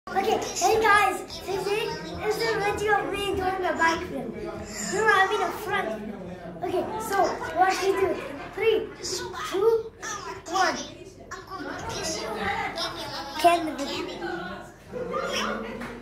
Okay, hey guys, today is the video of me doing a back flip. No, I mean a front flip. Okay, so what should we do? 3, 2, 1. Can the video.